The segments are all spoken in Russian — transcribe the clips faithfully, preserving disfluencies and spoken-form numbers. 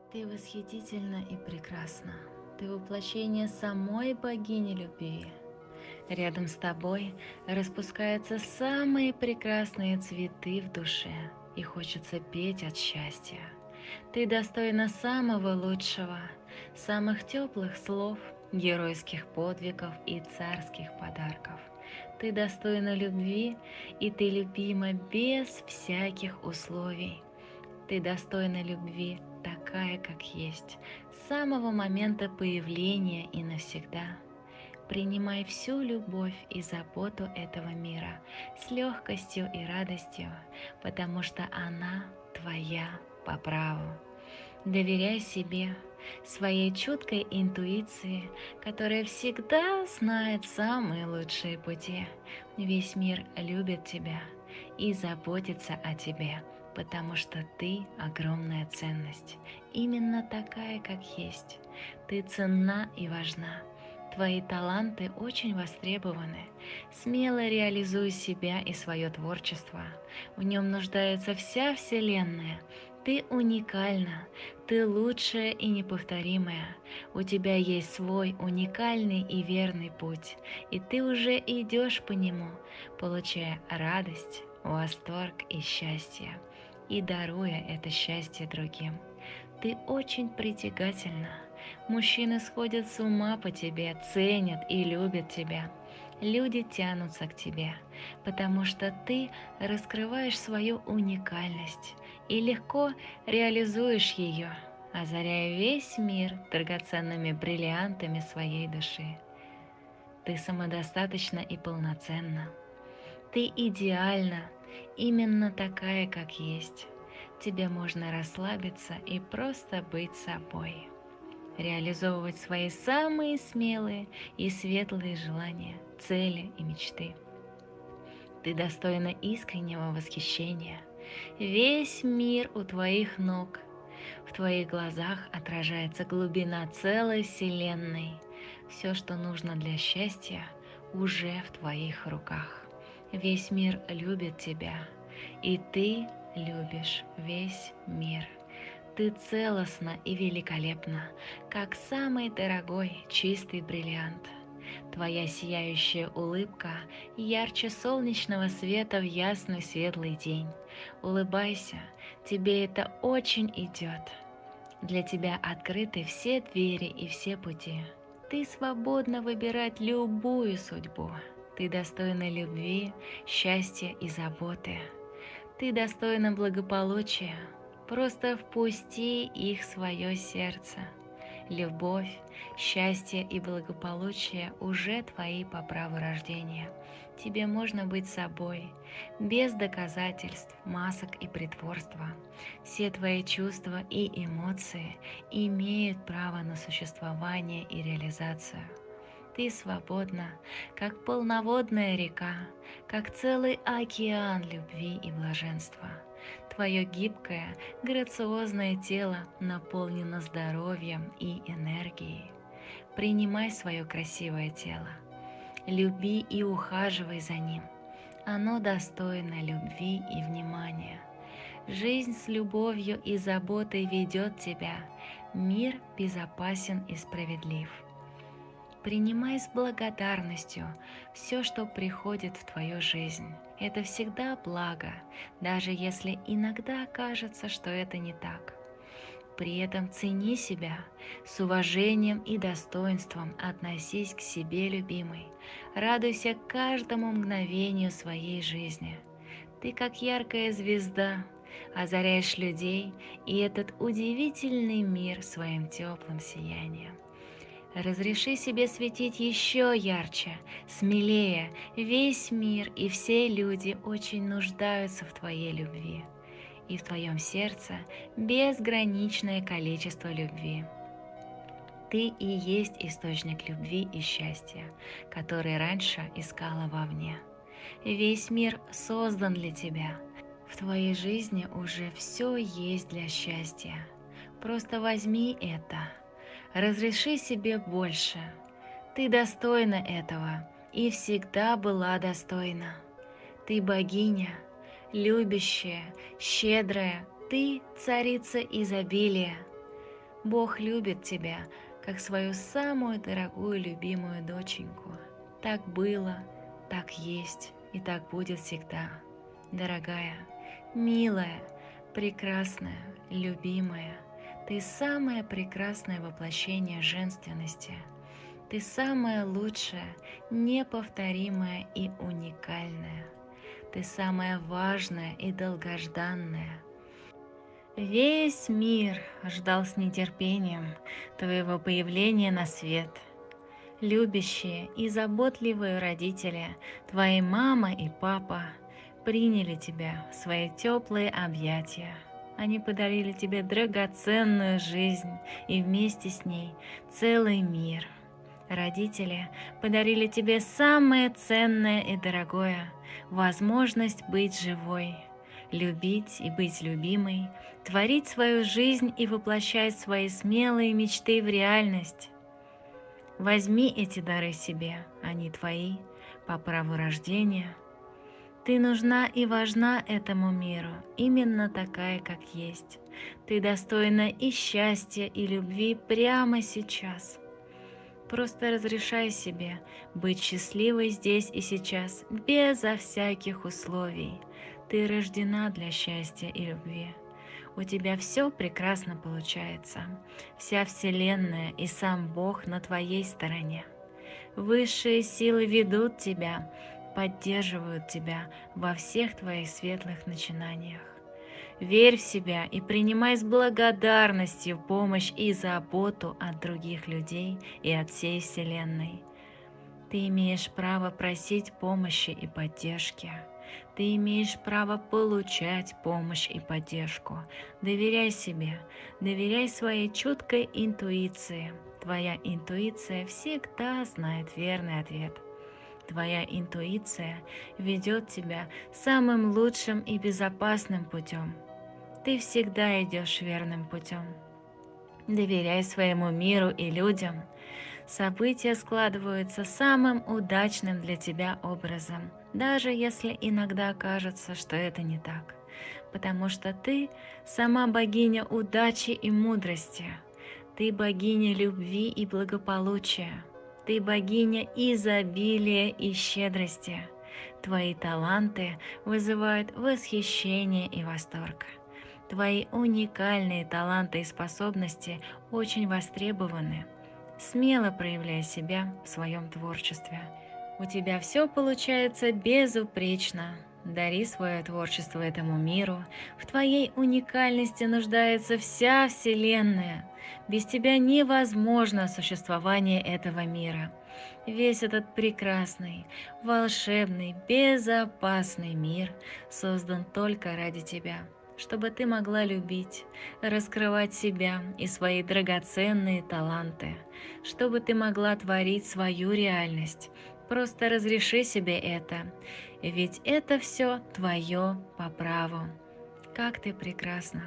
Ты восхитительна и прекрасна. Ты воплощение самой богини любви. Рядом с тобой распускаются самые прекрасные цветы в душе, и хочется петь от счастья. Ты достойна самого лучшего, самых теплых слов, геройских подвигов и царских подарков. Ты достойна любви, и ты любима без всяких условий. Ты достойна любви, такая, как есть, с самого момента появления и навсегда. Принимай всю любовь и заботу этого мира с легкостью и радостью, потому что она твоя по праву. Доверяй себе, своей чуткой интуиции, которая всегда знает самые лучшие пути. Весь мир любит тебя и заботится о тебе, потому что ты огромная ценность, именно такая, как есть. Ты ценна и важна. Твои таланты очень востребованы. Смело реализуй себя и свое творчество. В нем нуждается вся Вселенная. Ты уникальна, ты лучшая и неповторимая. У тебя есть свой уникальный и верный путь, и ты уже идешь по нему, получая радость, восторг и счастье, и даруя это счастье другим. Ты очень притягательна. Мужчины сходят с ума по тебе, ценят и любят тебя. Люди тянутся к тебе, потому что ты раскрываешь свою уникальность и легко реализуешь ее, озаряя весь мир драгоценными бриллиантами своей души. Ты самодостаточна и полноценна. Ты идеальна, именно такая, как есть. Тебе можно расслабиться и просто быть собой. Реализовывать свои самые смелые и светлые желания, цели и мечты. Ты достойна искреннего восхищения. Весь мир у твоих ног. В твоих глазах отражается глубина целой вселенной. Все, что нужно для счастья, уже в твоих руках. Весь мир любит тебя, и ты любишь весь мир. Ты целостна и великолепна, как самый дорогой чистый бриллиант. Твоя сияющая улыбка ярче солнечного света в ясный светлый день. Улыбайся, тебе это очень идет. Для тебя открыты все двери и все пути. Ты свободна выбирать любую судьбу. Ты достойна любви, счастья и заботы. Ты достойна благополучия. Просто впусти их в свое сердце. Любовь, счастье и благополучие уже твои по праву рождения. Тебе можно быть собой, без доказательств, масок и притворства. Все твои чувства и эмоции имеют право на существование и реализацию. Ты свободна, как полноводная река, как целый океан любви и блаженства. Твое гибкое, грациозное тело наполнено здоровьем и энергией. Принимай свое красивое тело. Люби и ухаживай за ним. Оно достойно любви и внимания. Жизнь с любовью и заботой ведет тебя. Мир безопасен и справедлив. Принимай с благодарностью все, что приходит в твою жизнь. Это всегда благо, даже если иногда кажется, что это не так. При этом цени себя, с уважением и достоинством относись к себе, любимой. Радуйся каждому мгновению своей жизни. Ты как яркая звезда, озаряешь людей и этот удивительный мир своим теплым сиянием. Разреши себе светить еще ярче, смелее. Весь мир и все люди очень нуждаются в твоей любви. И в твоем сердце безграничное количество любви. Ты и есть источник любви и счастья, который раньше искала вовне. Весь мир создан для тебя. В твоей жизни уже все есть для счастья. Просто возьми это. Разреши себе больше. Ты достойна этого и всегда была достойна. Ты богиня, любящая, щедрая. Ты царица изобилия. Бог любит тебя, как свою самую дорогую любимую доченьку. Так было, так есть и так будет всегда. Дорогая, милая, прекрасная, любимая, ты самое прекрасное воплощение женственности. Ты самая лучшая, неповторимая и уникальная. Ты самая важная и долгожданная. Весь мир ждал с нетерпением твоего появления на свет. Любящие и заботливые родители, твои мама и папа, приняли тебя в свои теплые объятия. Они подарили тебе драгоценную жизнь и вместе с ней целый мир. Родители подарили тебе самое ценное и дорогое – возможность быть живой, любить и быть любимой, творить свою жизнь и воплощать свои смелые мечты в реальность. Возьми эти дары себе, они твои, по праву рождения. Ты нужна и важна этому миру, именно такая, как есть. Ты достойна и счастья, и любви прямо сейчас. Просто разрешай себе быть счастливой здесь и сейчас, безо всяких условий. Ты рождена для счастья и любви. У тебя все прекрасно получается. Вся Вселенная и сам Бог на твоей стороне. Высшие силы ведут тебя, поддерживают тебя во всех твоих светлых начинаниях. Верь в себя и принимай с благодарностью помощь и заботу от других людей и от всей Вселенной. Ты имеешь право просить помощи и поддержки. Ты имеешь право получать помощь и поддержку. Доверяй себе, доверяй своей чуткой интуиции. Твоя интуиция всегда знает верный ответ. Твоя интуиция ведет тебя самым лучшим и безопасным путем. Ты всегда идешь верным путем. Доверяй своему миру и людям. События складываются самым удачным для тебя образом, даже если иногда кажется, что это не так. Потому что ты сама богиня удачи и мудрости. Ты богиня любви и благополучия. Ты богиня изобилия и щедрости. Твои таланты вызывают восхищение и восторг. Твои уникальные таланты и способности очень востребованы. Смело проявляй себя в своем творчестве. У тебя все получается безупречно. Дари свое творчество этому миру. В твоей уникальности нуждается вся Вселенная. Без тебя невозможно существование этого мира. Весь этот прекрасный, волшебный, безопасный мир создан только ради тебя, чтобы ты могла любить, раскрывать себя и свои драгоценные таланты, чтобы ты могла творить свою реальность. Просто разреши себе это, ведь это все твое по праву. Как ты прекрасна!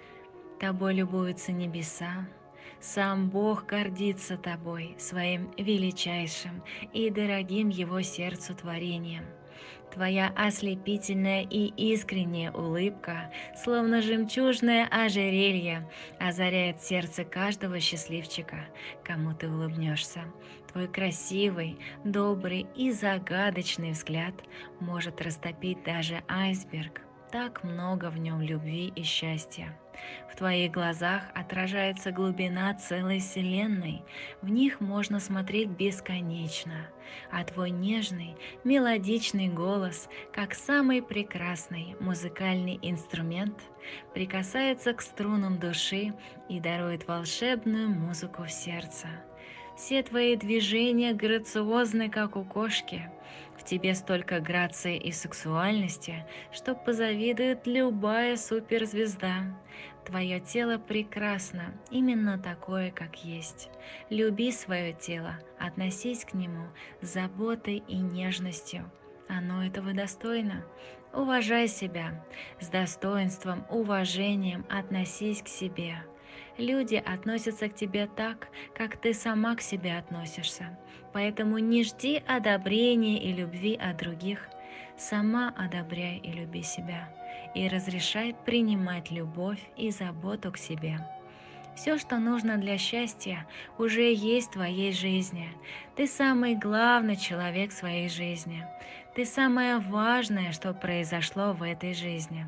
Тобой любуются небеса, сам Бог гордится тобой, своим величайшим и дорогим его сердцу творением. Твоя ослепительная и искренняя улыбка, словно жемчужное ожерелье, озаряет сердце каждого счастливчика, кому ты улыбнешься. Твой красивый, добрый и загадочный взгляд может растопить даже айсберг. Так много в нем любви и счастья. В твоих глазах отражается глубина целой вселенной, в них можно смотреть бесконечно, а твой нежный, мелодичный голос, как самый прекрасный музыкальный инструмент, прикасается к струнам души и дарует волшебную музыку в сердце. Все твои движения грациозны, как у кошки. В тебе столько грации и сексуальности, что позавидует любая суперзвезда. Твое тело прекрасно, именно такое, как есть. Люби свое тело, относись к нему с заботой и нежностью. Оно этого достойно. Уважай себя, с достоинством, уважением относись к себе. Люди относятся к тебе так, как ты сама к себе относишься. Поэтому не жди одобрения и любви от других. Сама одобряй и люби себя. И разрешай принимать любовь и заботу к себе. Все, что нужно для счастья, уже есть в твоей жизни. Ты самый главный человек в своей жизни. Ты самое важное, что произошло в этой жизни.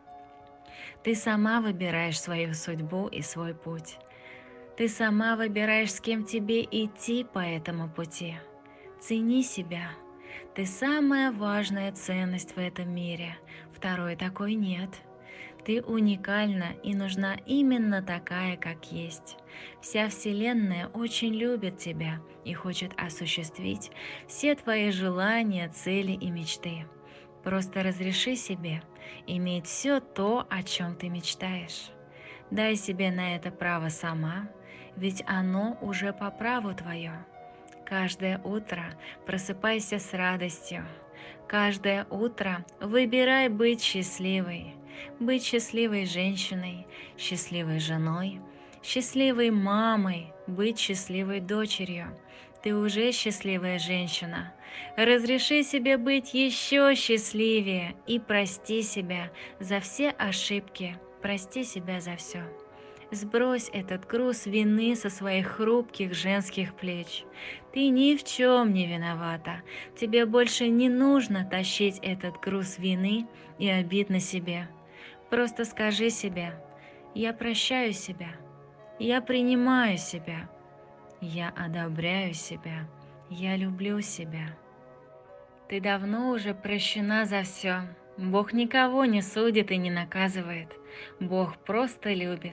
Ты сама выбираешь свою судьбу и свой путь. Ты сама выбираешь, с кем тебе идти по этому пути. Цени себя. Ты самая важная ценность в этом мире. Второй такой нет. Ты уникальна и нужна именно такая, как есть. Вся Вселенная очень любит тебя и хочет осуществить все твои желания, цели и мечты. Просто разреши себе иметь все то, о чем ты мечтаешь. Дай себе на это право сама, ведь оно уже по праву твое. Каждое утро просыпайся с радостью. Каждое утро выбирай быть счастливой. Быть счастливой женщиной, счастливой женой, счастливой мамой, быть счастливой дочерью. Ты уже счастливая женщина. Разреши себе быть еще счастливее и прости себя за все ошибки, прости себя за все. Сбрось этот груз вины со своих хрупких женских плеч. Ты ни в чем не виновата. Тебе больше не нужно тащить этот груз вины и обид на себе. Просто скажи себе: я прощаю себя, я принимаю себя, я одобряю себя, я люблю себя. Ты давно уже прощена за все. Бог никого не судит и не наказывает. Бог просто любит.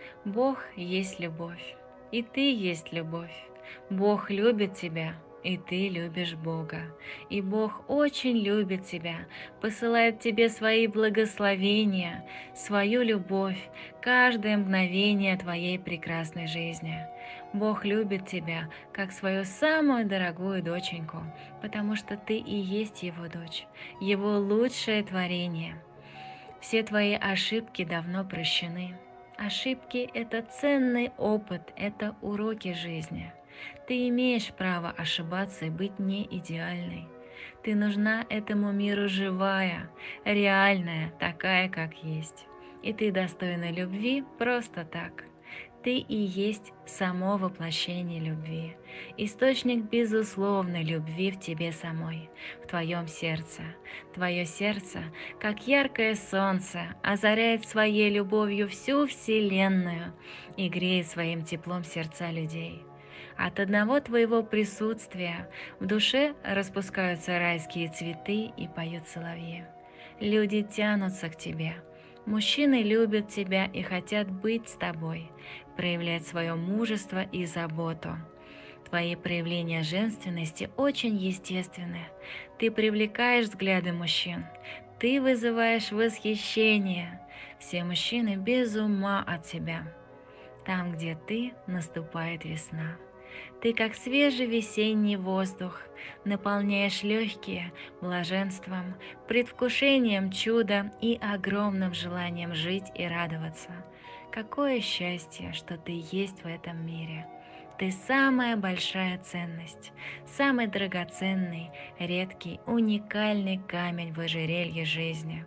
Бог есть любовь, и ты есть любовь. Бог любит тебя, и ты любишь Бога. И Бог очень любит тебя, посылает тебе свои благословения, свою любовь, каждое мгновение твоей прекрасной жизни. Бог любит тебя, как свою самую дорогую доченьку, потому что ты и есть Его дочь, Его лучшее творение. Все твои ошибки давно прощены. Ошибки – это ценный опыт, это уроки жизни. Ты имеешь право ошибаться и быть не идеальной. Ты нужна этому миру живая, реальная, такая, как есть. И ты достойна любви просто так. Ты и есть само воплощение любви, источник безусловной любви в тебе самой, в твоем сердце. Твое сердце, как яркое солнце, озаряет своей любовью всю Вселенную и греет своим теплом сердца людей. От одного твоего присутствия в душе распускаются райские цветы и поют соловьи. Люди тянутся к тебе. Мужчины любят тебя и хотят быть с тобой, проявлять свое мужество и заботу. Твои проявления женственности очень естественны. Ты привлекаешь взгляды мужчин. Ты вызываешь восхищение. Все мужчины без ума от тебя. Там, где ты, наступает весна. Ты, как свежий весенний воздух, наполняешь легкие блаженством, предвкушением чуда и огромным желанием жить и радоваться. Какое счастье, что ты есть в этом мире! Ты самая большая ценность, самый драгоценный, редкий, уникальный камень в ожерелье жизни.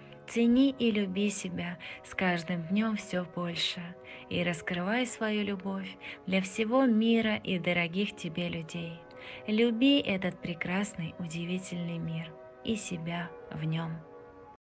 Цени и люби себя с каждым днем все больше и раскрывай свою любовь для всего мира и дорогих тебе людей. Люби этот прекрасный, удивительный мир и себя в нем.